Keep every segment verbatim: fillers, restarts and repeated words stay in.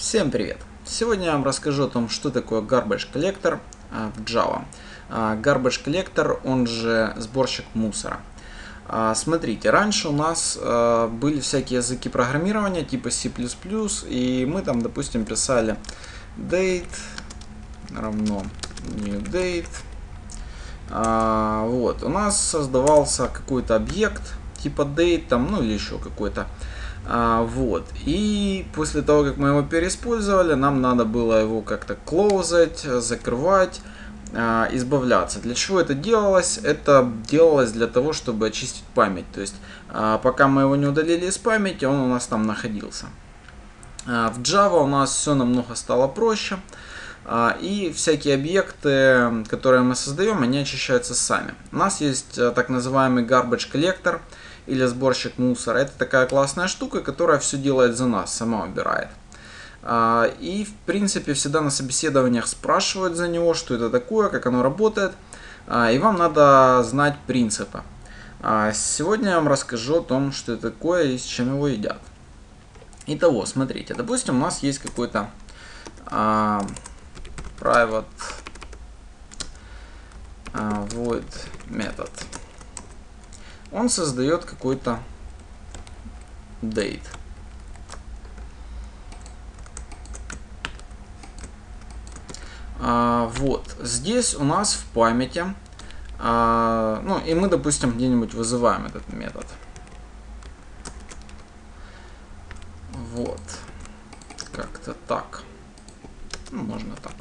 Всем привет! Сегодня я вам расскажу о том, что такое Garbage Collector в Java. Garbage Collector, он же сборщик мусора. Смотрите, раньше у нас были всякие языки программирования типа C++, и мы там, допустим, писали date равно new date. Вот, у нас создавался какой-то объект типа date, там, ну или еще какой-то. А, вот. И после того, как мы его переиспользовали, нам надо было его как-то клоузать, закрывать, а, избавляться. Для чего это делалось? Это делалось для того, чтобы очистить память. То есть, а, пока мы его не удалили из памяти, он у нас там находился. А, в Java у нас все намного стало проще. А, и всякие объекты, которые мы создаем, они очищаются сами. У нас есть а, так называемый Garbage Collector или сборщик мусора. Это такая классная штука, которая все делает за нас, сама убирает. И в принципе всегда на собеседованиях спрашивают за него, что это такое, как оно работает. И вам надо знать принципы. Сегодня я вам расскажу о том, что это такое и с чем его едят. Итого, смотрите, допустим, у нас есть какой-то private void метод. Он создает какой-то date. А, вот. Здесь у нас в памяти, а, ну и мы, допустим, где-нибудь вызываем этот метод. Вот. Как-то так. Ну, можно так.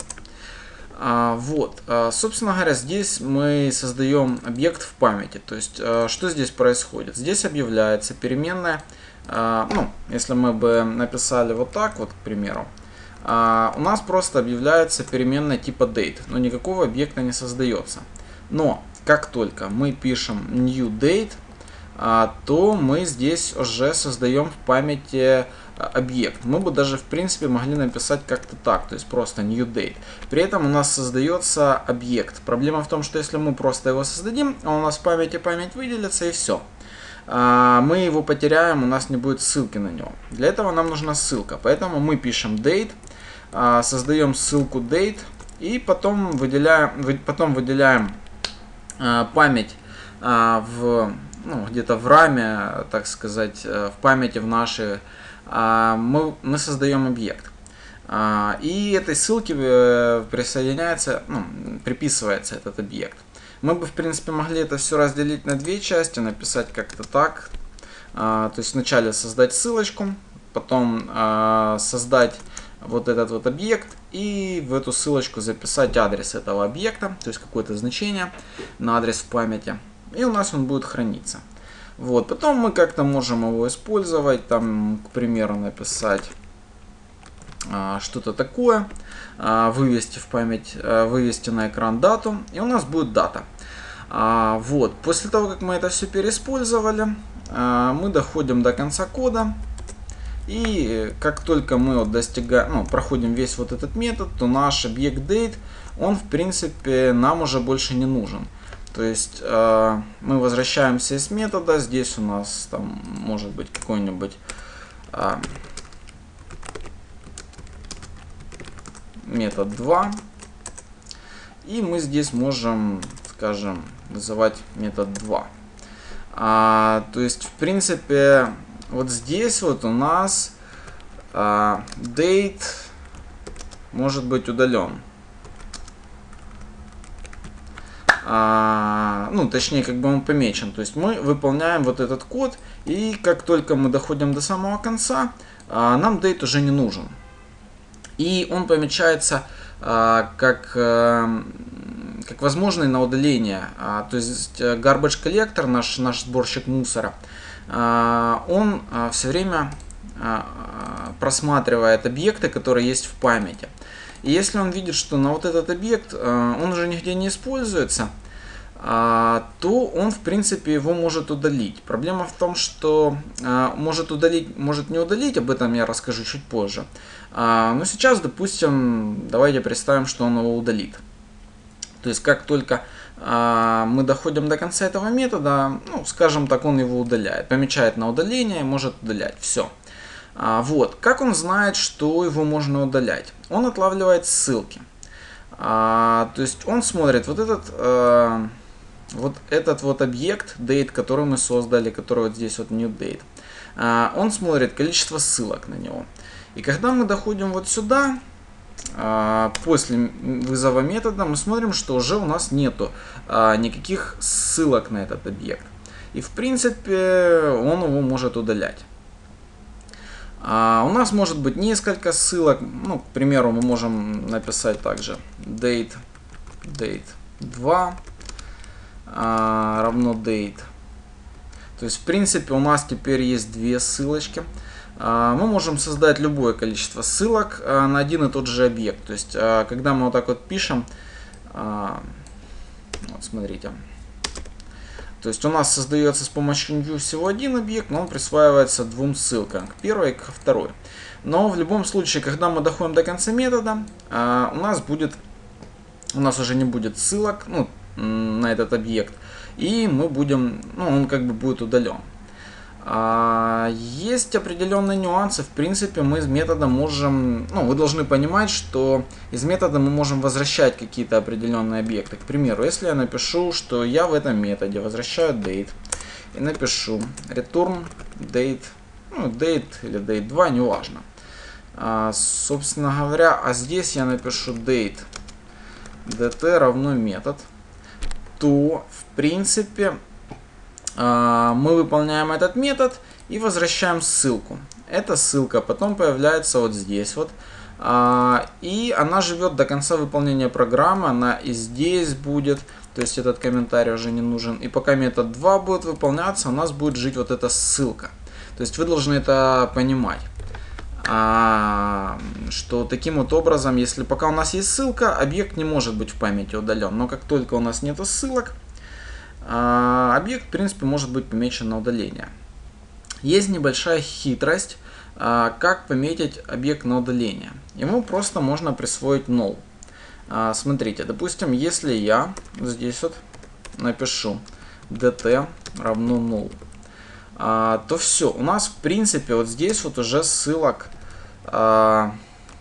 А, вот, а, собственно говоря, здесь мы создаем объект в памяти. То есть, а, что здесь происходит? Здесь объявляется переменная, а, ну, если мы бы написали вот так вот, к примеру, а, у нас просто объявляется переменная типа date, но никакого объекта не создается. Но, как только мы пишем new date, а, то мы здесь уже создаем в памяти объект. Мы бы даже в принципе могли написать как-то так, то есть просто new date. При этом у нас создается объект. Проблема в том, что если мы просто его создадим, он у нас в памяти память выделится и все. Мы его потеряем, у нас не будет ссылки на него. Для этого нам нужна ссылка, поэтому мы пишем date, создаем ссылку date и потом выделяем, потом выделяем память в, ну, где-то в раме, так сказать, в памяти в нашей. Мы, мы создаем объект. И этой ссылке присоединяется, ну, приписывается этот объект. Мы бы, в принципе, могли это все разделить на две части, написать как-то так. То есть вначале создать ссылочку, потом создать вот этот вот объект и в эту ссылочку записать адрес этого объекта, то есть какое-то значение на адрес в памяти. И у нас он будет храниться. Вот, потом мы как-то можем его использовать, там, к примеру, написать а, что-то такое, а, вывести в память, а, вывести на экран дату, и у нас будет дата. А, вот, после того, как мы это все переиспользовали, а, мы доходим до конца кода, и как только мы вот достигаем, ну, проходим весь вот этот метод, то наш объект date, он, в принципе, нам уже больше не нужен. То есть э, мы возвращаемся из метода, здесь у нас там может быть какой-нибудь э, метод два, и мы здесь можем, скажем, называть метод два. А, то есть в принципе вот здесь вот у нас э, date может быть удален. А, ну, точнее, как бы он помечен. То есть мы выполняем вот этот код, и как только мы доходим до самого конца, а, нам date уже не нужен. И он помечается а, как, а, как возможный на удаление. А, то есть Garbage Collector, наш, наш сборщик мусора, а, он а, все время а, просматривает объекты, которые есть в памяти. И если он видит, что на вот этот объект он уже нигде не используется, то он, в принципе, его может удалить. Проблема в том, что может удалить, может не удалить, об этом я расскажу чуть позже. Но сейчас, допустим, давайте представим, что он его удалит. То есть, как только мы доходим до конца этого метода, ну, скажем так, он его удаляет. Помечает на удаление, может удалять. Все. А, вот. Как он знает, что его можно удалять? Он отлавливает ссылки. А, то есть он смотрит вот этот, а, вот этот вот объект date, который мы создали, который вот здесь вот new date. А, он смотрит количество ссылок на него. И когда мы доходим вот сюда, а, после вызова метода, мы смотрим, что уже у нас нету а, никаких ссылок на этот объект. И в принципе он его может удалять. А, у нас может быть несколько ссылок. Ну, к примеру, мы можем написать также date, date два а, равно date. То есть в принципе у нас теперь есть две ссылочки. А, мы можем создать любое количество ссылок а, на один и тот же объект. То есть а, когда мы вот так вот пишем, а, вот смотрите. То есть у нас создается с помощью new всего один объект, но он присваивается двум ссылкам, к первой и ко второй. Но в любом случае, когда мы доходим до конца метода, у нас будет, у нас уже не будет ссылок, ну, на этот объект, и мы будем, ну, он как бы будет удален. Есть определенные нюансы. В принципе, мы из метода можем, ну, вы должны понимать, что из метода мы можем возвращать какие-то определенные объекты. К примеру, если я напишу, что я в этом методе возвращаю date и напишу return date, ну, date или date два, неважно. А, собственно говоря, а здесь я напишу date dt равно метод, то в принципе мы выполняем этот метод и возвращаем ссылку. Эта ссылка потом появляется вот здесь вот. И она живет до конца выполнения программы. Она и здесь будет. То есть этот комментарий уже не нужен. И пока метод два будет выполняться, у нас будет жить вот эта ссылка. То есть вы должны это понимать. Что таким вот образом, если пока у нас есть ссылка, объект не может быть в памяти удален. Но как только у нас нету ссылок, объект, в принципе, может быть помечен на удаление. Есть небольшая хитрость, как пометить объект на удаление. Ему просто можно присвоить null. Смотрите, допустим, если я здесь вот напишу dt равно null, то все, у нас, в принципе, вот здесь вот уже ссылок date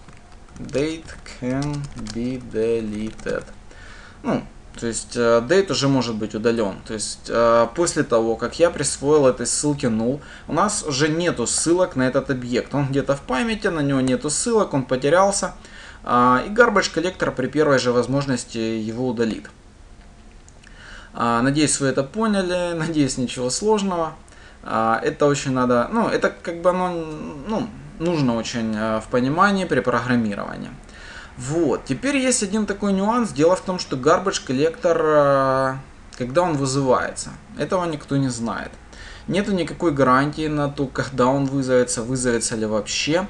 can be deleted. Ну, то есть date уже может быть удален. То есть после того, как я присвоил этой ссылке null, у нас уже нету ссылок на этот объект. Он где-то в памяти, на него нету ссылок, он потерялся. И garbage collector при первой же возможности его удалит. Надеюсь, вы это поняли. Надеюсь, ничего сложного. Это очень надо, ну, это как бы оно, ну, нужно очень в понимании при программировании. Вот, теперь есть один такой нюанс. Дело в том, что garbage collector, когда он вызывается, этого никто не знает. Нету никакой гарантии на то, когда он вызовется, вызовется ли вообще.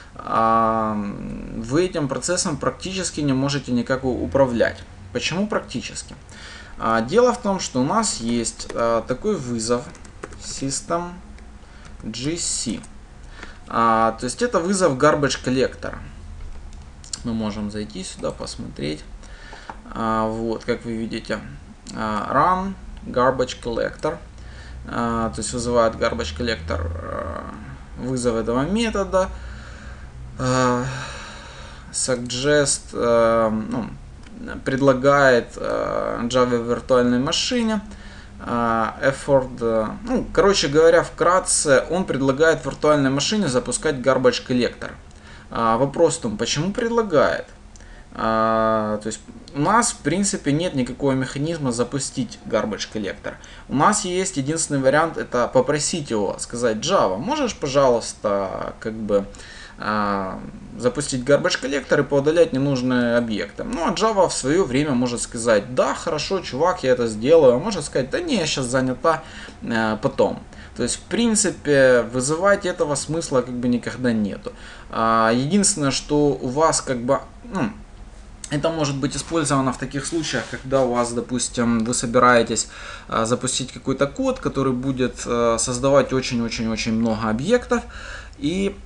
Вы этим процессом практически не можете никак управлять. Почему практически? Дело в том, что у нас есть такой вызов system джи си. То есть это вызов garbage collector. Мы можем зайти сюда, посмотреть. А, вот, как вы видите, а, run garbage collector. А, то есть вызывает garbage collector а, вызов этого метода. А, suggest, а, ну, предлагает а, Java виртуальной машине. А, effort, а, ну, короче говоря, вкратце, он предлагает виртуальной машине запускать garbage collector. А, вопрос в том, почему предлагает? А, то есть у нас в принципе нет никакого механизма запустить garbage collector. У нас есть единственный вариант, это попросить его, сказать: Java, можешь, пожалуйста, как бы а, запустить garbage collector и поудалять ненужные объекты. Ну а Java в свое время может сказать: да, хорошо, чувак, я это сделаю. А может сказать: да не, я сейчас занята, а, потом. То есть, в принципе, вызывать этого смысла как бы никогда нету. Единственное, что у вас как бы, ну, это может быть использовано в таких случаях, когда у вас, допустим, вы собираетесь запустить какой-то код, который будет создавать очень-очень-очень много объектов, и,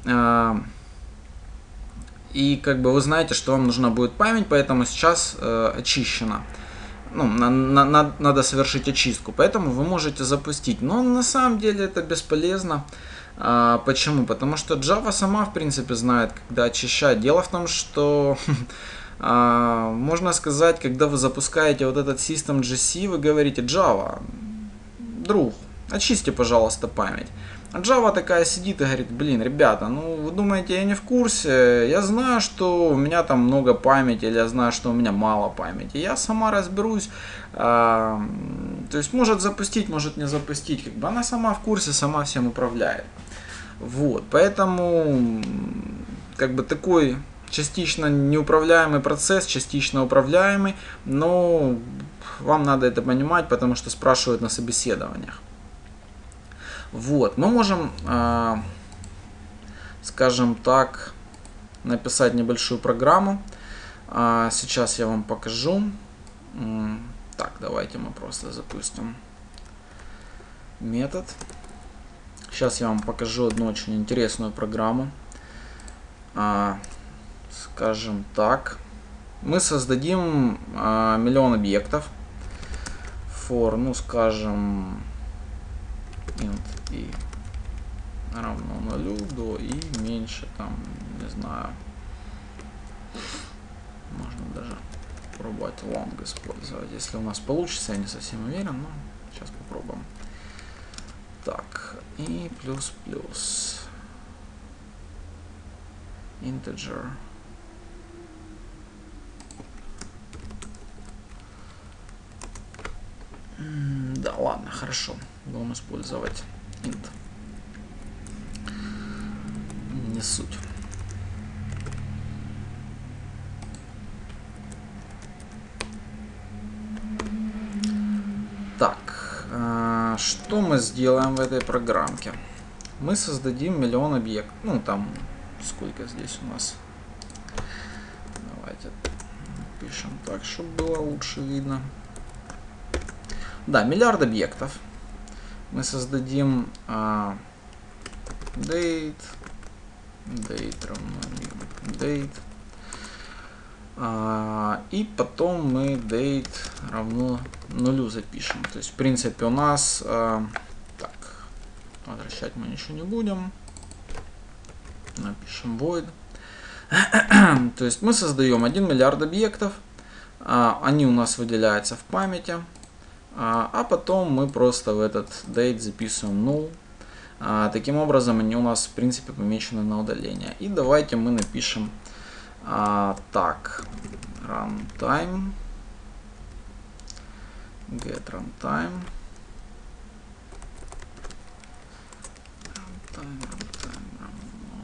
и как бы вы знаете, что вам нужна будет память, поэтому сейчас очищена. Ну, на, на, надо совершить очистку, поэтому вы можете запустить. Но на самом деле это бесполезно. А, почему? Потому что Java сама, в принципе, знает, когда очищать. Дело в том, что а, можно сказать, когда вы запускаете вот этот System джи си, вы говорите: Java, друг, очисти, пожалуйста, память. А Java такая сидит и говорит: блин, ребята, ну вы думаете, я не в курсе? Я знаю, что у меня там много памяти, или я знаю, что у меня мало памяти. Я сама разберусь. А, то есть может запустить, может не запустить. Как бы она сама в курсе, сама всем управляет. Вот, поэтому как бы такой частично неуправляемый процесс, частично управляемый, но вам надо это понимать, потому что спрашивают на собеседованиях. Вот, мы можем, э, скажем так, написать небольшую программу. Э, сейчас я вам покажу. Так, давайте мы просто запустим метод. Сейчас я вам покажу одну очень интересную программу. Э, скажем так, мы создадим э, миллион объектов. For, ну скажем, int и равно нулю до и меньше, там, не знаю, можно даже пробовать long использовать, если у нас получится, я не совсем уверен, но сейчас попробуем. Так, и плюс плюс integer. Да, ладно, хорошо, будем использовать int. Не суть. Так, э, что мы сделаем в этой программке? Мы создадим миллион объектов. Ну, там, сколько здесь у нас? Давайте пишем так, чтобы было лучше видно. Да, миллиард объектов. Мы создадим э, date, date равно date. А, и потом мы date равно нулю запишем. То есть, в принципе, у нас а, так, возвращать мы ничего не будем. Напишем void. То есть мы создаем один миллиард объектов. А, они у нас выделяются в памяти. А, а потом мы просто в этот date записываем null. А, таким образом, они у нас, в принципе, помечены на удаление. И давайте мы напишем А, так, runtime, get runtime, runtime, runtime, равно.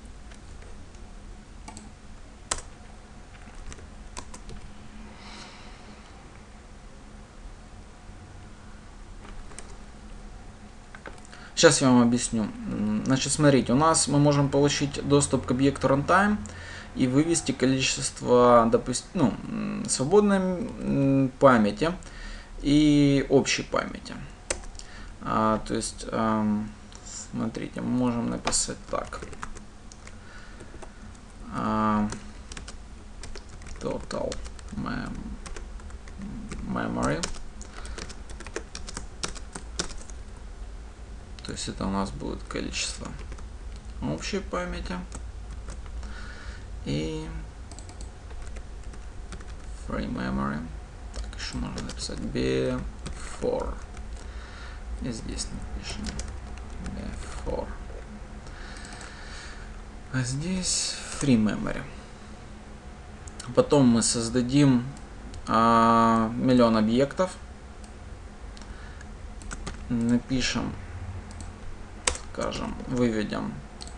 Сейчас я вам объясню. Значит, смотрите, у нас мы можем получить доступ к объекту runtime и вывести количество, допустим, ну, свободной памяти и общей памяти. А, то есть, эм, смотрите, мы можем написать так. А, total mem memory. То есть это у нас будет количество общей памяти. И free memory. Так, еще можно написать before. И здесь напишем before. А здесь free memory. Потом мы создадим а, миллион объектов. Напишем, скажем, выведем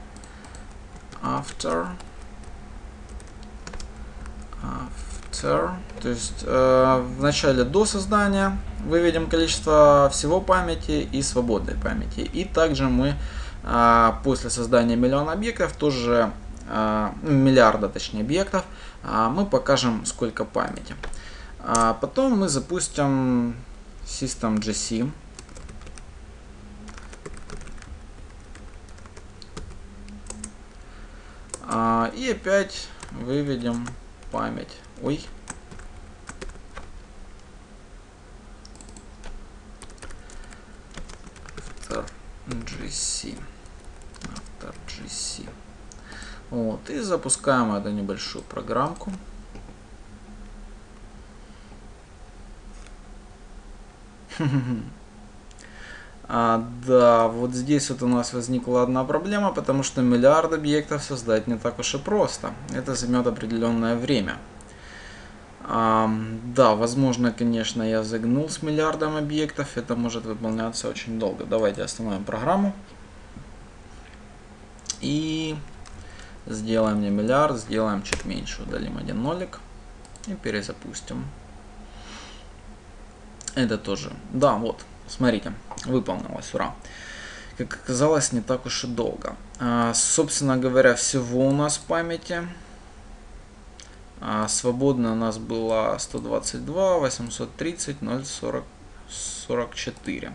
after. After, то есть э, в начале до создания выведем количество всего памяти и свободной памяти. И также мы э, после создания миллиона объектов, тоже э, миллиарда точнее объектов, э, мы покажем сколько памяти. А потом мы запустим System джи си. А, и опять выведем память. Ой. джи си. джи си. Вот, и запускаем эту небольшую программку. А, да, вот здесь вот у нас возникла одна проблема, потому что миллиард объектов создать не так уж и просто. Это займет определенное время. А, да, возможно, конечно, я загнул с миллиардом объектов. Это может выполняться очень долго. Давайте остановим программу. И сделаем не миллиард, сделаем чуть меньше. Удалим один нолик и перезапустим. Это тоже. Да, вот. Смотрите, выполнилось, ура. Как оказалось, не так уж и долго. А, собственно говоря, всего у нас в памяти а, свободно у нас было сто двадцать два, восемьсот тридцать, ноль сорок, сорок четыре.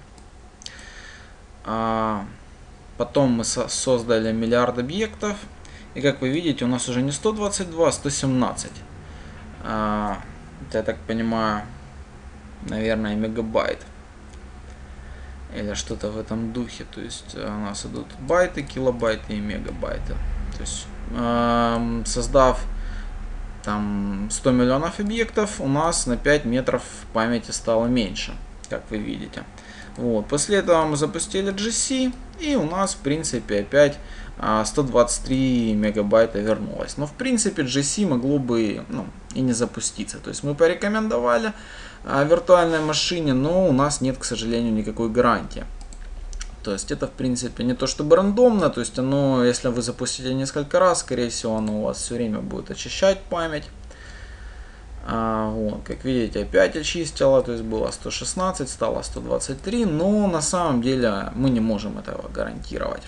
А, потом мы со создали миллиард объектов. И как вы видите, у нас уже не сто двадцать два, а сто семнадцать. А, я так понимаю, наверное, мегабайт. Или что-то в этом духе. То есть у нас идут байты, килобайты и мегабайты. То есть э, создав там сто миллионов объектов, у нас на пять метров памяти стало меньше, как вы видите. Вот. После этого мы запустили джи си, и у нас в принципе опять сто двадцать три мегабайта вернулось. Но в принципе джи си могло бы, ну, и не запуститься. То есть мы порекомендовали виртуальной машине, но у нас нет, к сожалению, никакой гарантии. То есть это в принципе не то чтобы рандомно, то есть оно, если вы запустите несколько раз, скорее всего оно у вас все время будет очищать память. А, вот, как видите, опять очистило, то есть было сто шестнадцать, стало сто двадцать три, но на самом деле мы не можем этого гарантировать.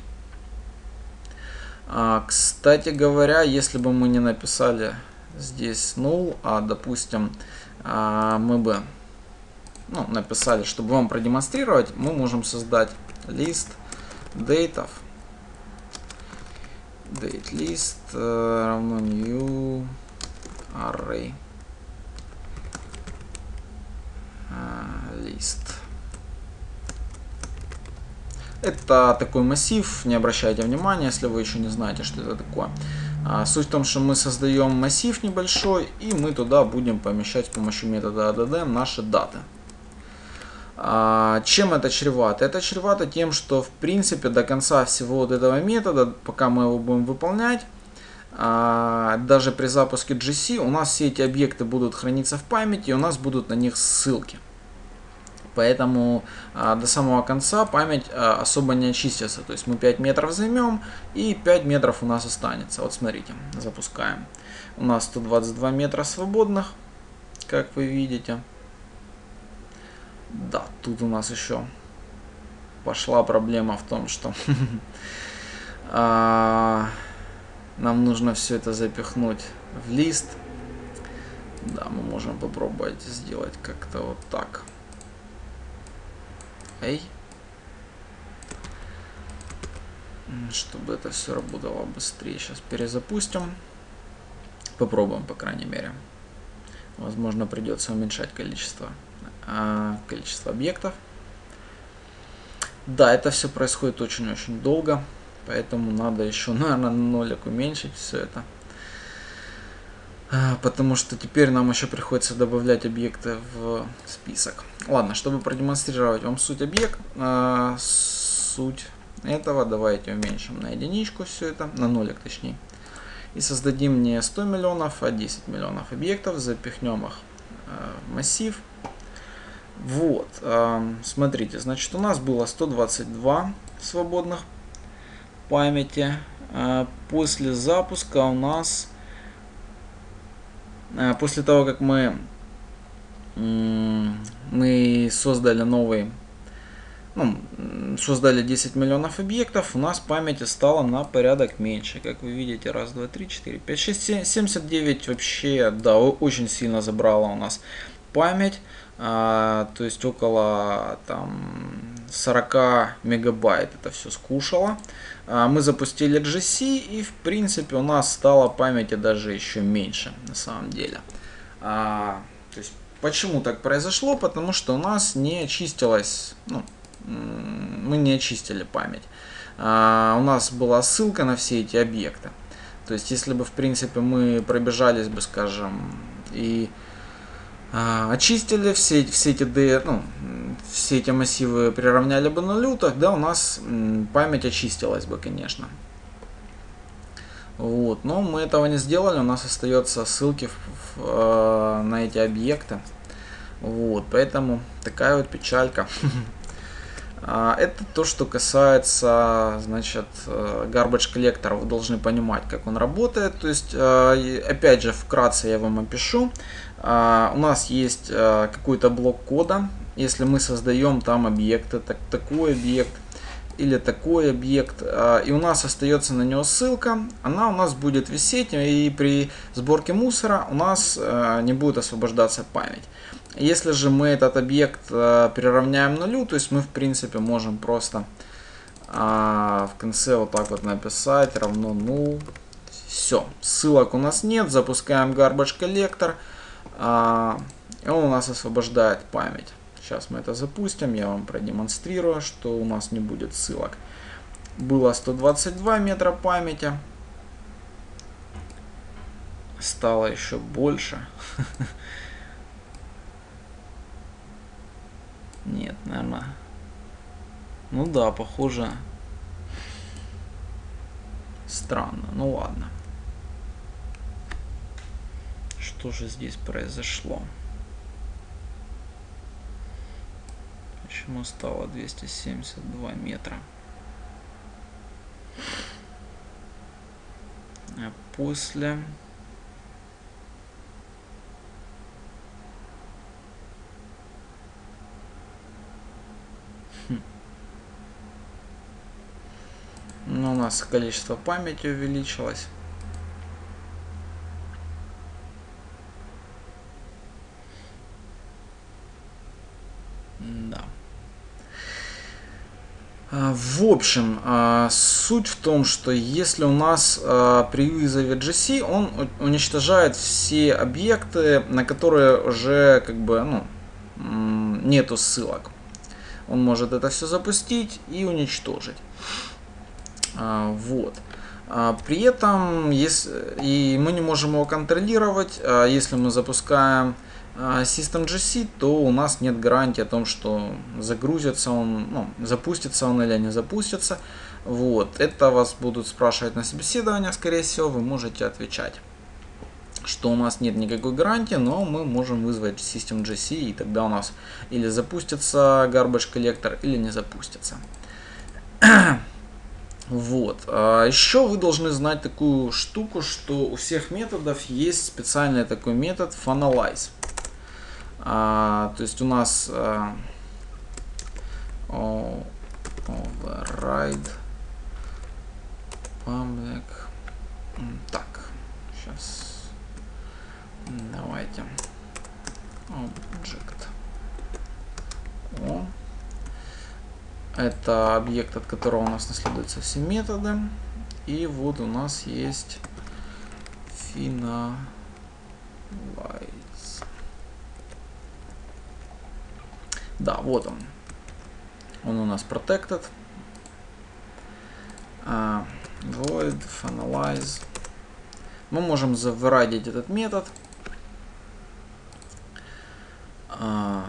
А, кстати говоря, если бы мы не написали здесь null, а допустим а, мы бы ну, написали, чтобы вам продемонстрировать, мы можем создать лист дейтов, date list э, равно new array э, list. Это такой массив, не обращайте внимания, если вы еще не знаете, что это такое. А, суть в том, что мы создаем массив небольшой, и мы туда будем помещать с помощью метода add наши даты. А, чем это чревато? Это чревато тем, что в принципе до конца всего вот этого метода, пока мы его будем выполнять, а, даже при запуске джи си у нас все эти объекты будут храниться в памяти, и у нас будут на них ссылки. Поэтому а, до самого конца память а, особо не очистится. То есть мы пять метров займем, и пять метров у нас останется. Вот смотрите, запускаем. У нас сто двадцать два метра свободных, как вы видите. Да, тут у нас еще пошла проблема в том, что нам нужно все это запихнуть в лист. Да, мы можем попробовать сделать как-то вот так. Эй. Чтобы это все работало быстрее. Сейчас перезапустим. Попробуем, по крайней мере. Возможно, придется уменьшать количество, э, количество объектов. Да, это все происходит очень-очень долго. Поэтому надо еще, наверное, на нолик уменьшить все это. Потому что теперь нам еще приходится добавлять объекты в список. Ладно, чтобы продемонстрировать вам суть объекта, э, суть этого, давайте уменьшим на единичку все это, на нолик точнее. И создадим не сто миллионов, а десять миллионов объектов, запихнем их э, в массив. Вот, э, смотрите, значит у нас было сто двадцать два свободных памяти. Э, после запуска у нас... После того, как мы, мы создали новый, ну, создали десять миллионов объектов, у нас памяти стало на порядок меньше. Как вы видите, раз, два, три, четыре, пять, шесть, семь, семьдесят девять вообще, да, очень сильно забрала у нас память. А, то есть около там сорок мегабайт это все скушало. А, мы запустили джи си, и в принципе у нас стало памяти даже еще меньше на самом деле. А, то есть почему так произошло? Потому что у нас не очистилась, ну, мы не очистили память. а, у нас была ссылка на все эти объекты. То есть, если бы, в принципе, мы пробежались бы, скажем, и а, очистили все, все, эти, ну, все эти массивы, приравняли бы нулю, тогда у нас память очистилась бы, конечно. Вот, но мы этого не сделали, у нас остается ссылки в, в, э, на эти объекты. Вот, поэтому такая вот печалька. Это то, что касается, значит, garbage коллектора. Вы должны понимать, как он работает. То есть, опять же, вкратце я вам опишу. У нас есть какой-то блок кода. Если мы создаем там объекты, так, такой объект или такой объект, и у нас остается на него ссылка, она у нас будет висеть, и при сборке мусора у нас не будет освобождаться память. Если же мы этот объект приравняем нулю, то есть мы, в принципе, можем просто в конце вот так вот написать равно null. Все, ссылок у нас нет, запускаем garbage коллектор, и он у нас освобождает память. Сейчас мы это запустим, я вам продемонстрирую, что у нас не будет ссылок. Было сто двадцать два метра памяти. Стало еще больше. Нет, наверное. Ну да, похоже. Странно. Ну ладно. Что же здесь произошло? Почему стало двести семьдесят два метра? А после... Хм. Ну, у нас количество памяти увеличилось. Да. В общем, суть в том, что если у нас при вызове джи си, он уничтожает все объекты, на которые уже как бы ну, нету ссылок. Он может это все запустить и уничтожить. Вот. При этом, если, и мы не можем его контролировать, если мы запускаем System джи си, то у нас нет гарантии о том, что загрузится он, ну, запустится он или не запустится. Вот. Это вас будут спрашивать на собеседованиях, скорее всего, вы можете отвечать, что у нас нет никакой гарантии, но мы можем вызвать System джи си, и тогда у нас или запустится garbage коллектор, или не запустится. Вот. А еще вы должны знать такую штуку, что у всех методов есть специальный такой метод finalize. А, то есть у нас а, override public. Так, сейчас давайте object. О. Это объект, от которого у нас наследуются все методы. И вот у нас есть finalize. Да, вот он. Он у нас protected. Uh, void finalize. Мы можем заверадить этот метод. Uh,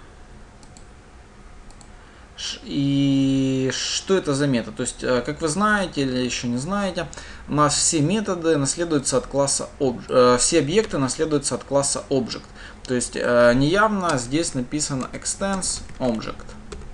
И что это за метод? То есть, как вы знаете или еще не знаете, у нас все методы наследуются от класса Object, все объекты наследуются от класса Object. То есть, неявно здесь написано extends Object.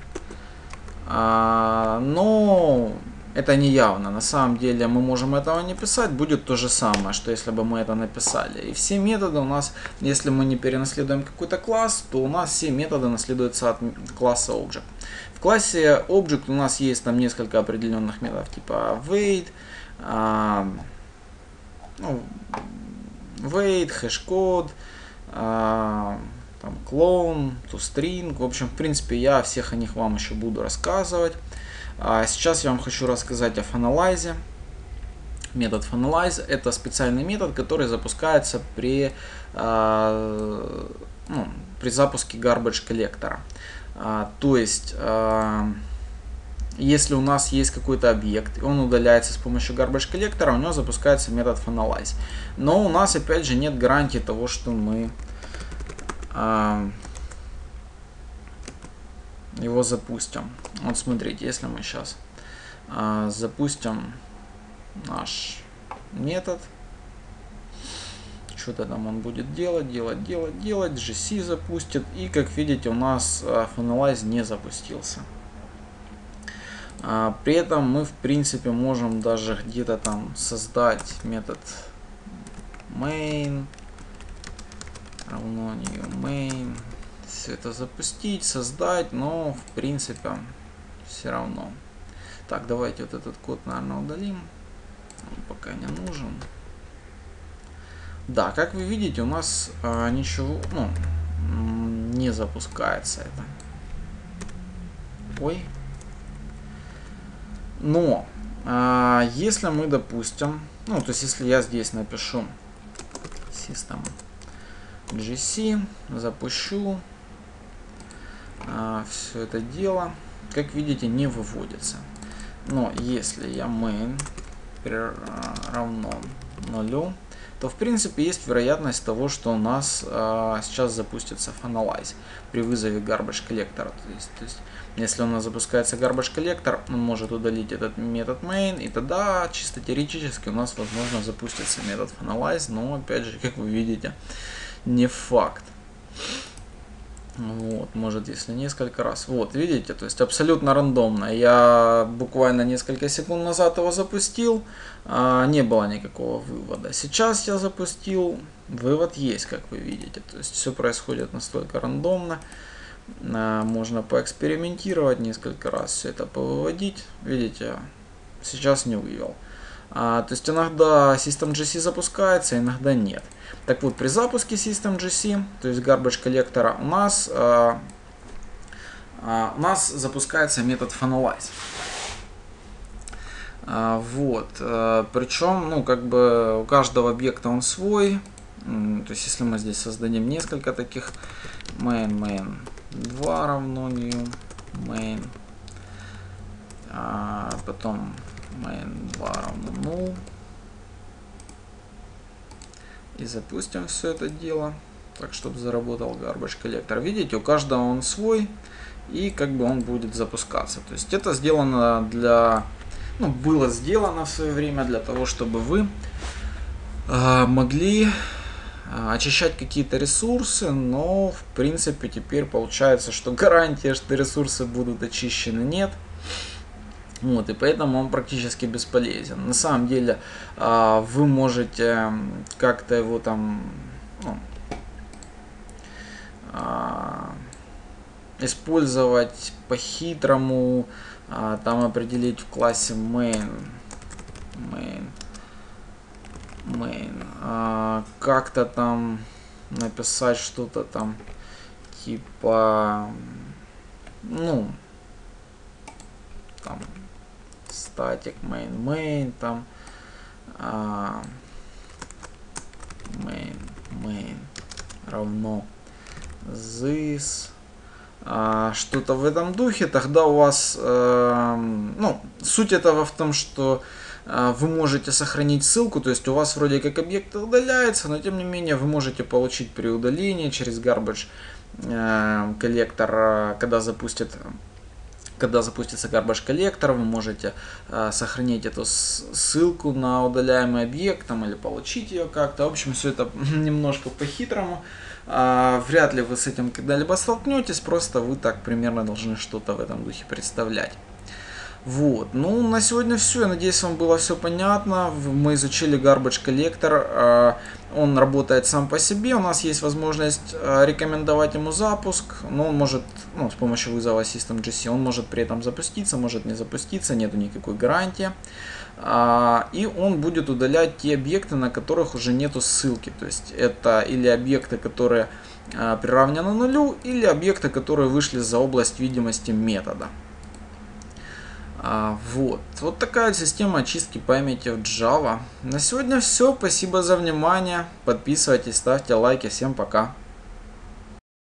Но это неявно. На самом деле мы можем этого не писать. Будет то же самое, что если бы мы это написали. И все методы у нас, если мы не перенаследуем какой-то класс, то у нас все методы наследуются от класса Object. В классе Object у нас есть там несколько определенных методов, типа wait, а, ну, wait, hashcode, а, там, clone, toString. В общем, в принципе, я о всех о них вам еще буду рассказывать. А сейчас я вам хочу рассказать о finalize. Метод finalize — это специальный метод, который запускается при, а, ну, при запуске garbage коллектора. А, то есть, а, если у нас есть какой-то объект, и он удаляется с помощью garbage коллектора, у него запускается метод finalize. Но у нас опять же нет гарантии того, что мы э, его запустим. Вот смотрите, если мы сейчас э, запустим наш метод, что-то там он будет делать, делать, делать, делать, джи си запустит, и как видите, у нас э, finalize не запустился. А, при этом мы в принципе можем даже где-то там создать метод main равно new main, все это запустить, создать, но в принципе все равно. Так, давайте вот этот код, наверное, удалим, он пока не нужен. Да, как вы видите, у нас а, ничего, ну, не запускается это. Ой. Но, а, если мы, допустим, ну, то есть, если я здесь напишу system джи си, запущу, а, все это дело, как видите, не выводится. Но, если я main равно нулю, то в принципе есть вероятность того, что у нас а, сейчас запустится finalize при вызове garbage коллектора. То есть, то есть, если у нас запускается garbage коллектор, он может удалить этот метод main, и тогда чисто теоретически у нас возможно запустится метод finalize, но опять же, как вы видите, не факт. Вот, может, если несколько раз. Вот, видите, то есть абсолютно рандомно. Я буквально несколько секунд назад его запустил, а, не было никакого вывода. Сейчас я запустил, вывод есть, как вы видите. То есть все происходит настолько рандомно. А, можно поэкспериментировать несколько раз, все это повыводить. Видите, сейчас не вывел. А, то есть иногда System джи си запускается, иногда нет. Так вот, при запуске System джи си, то есть garbage коллектора, у нас, а, а, у нас запускается метод finalize. А, вот, а, причем, ну, как бы у каждого объекта он свой. То есть, если мы здесь создадим несколько таких, main, main два равно new, main, а, потом main два равно null. И запустим все это дело, так, чтобы заработал garbage коллектор. Видите, у каждого он свой, и как бы он будет запускаться. То есть это сделано для, ну, было сделано в свое время для того, чтобы вы э, могли э, очищать какие-то ресурсы, но в принципе теперь получается, что гарантия, что ресурсы будут очищены, нет. Вот, и поэтому он практически бесполезен. На самом деле э, вы можете как-то его там, ну, э, использовать по-хитрому, э, там определить в классе main, main, main, э, как-то там написать что-то там типа, ну, там, static main main, там а, main main равно this, а, что-то в этом духе. Тогда у вас, а, ну, суть этого в том, что а, вы можете сохранить ссылку, то есть у вас вроде как объект удаляется, но тем не менее вы можете получить при удалении через garbage а, коллектор, когда запустит Когда запустится garbage коллектор, вы можете э, сохранить эту ссылку на удаляемый объект там, или получить ее как-то. В общем, все это немножко по-хитрому. Э, вряд ли вы с этим когда-либо столкнетесь, просто вы так примерно должны что-то в этом духе представлять. Вот, ну на сегодня все. Я надеюсь, вам было все понятно. Мы изучили garbage коллектор. Он работает сам по себе. У нас есть возможность рекомендовать ему запуск. Но он может, ну, с помощью вызова System джи си, он может при этом запуститься, может не запуститься. Нету никакой гарантии. И он будет удалять те объекты, на которых уже нету ссылки. То есть это или объекты, которые приравнены нулю, или объекты, которые вышли за область видимости метода. А, вот. Вот такая система очистки памяти в Java. На сегодня все. Спасибо за внимание. Подписывайтесь, ставьте лайки. Всем пока.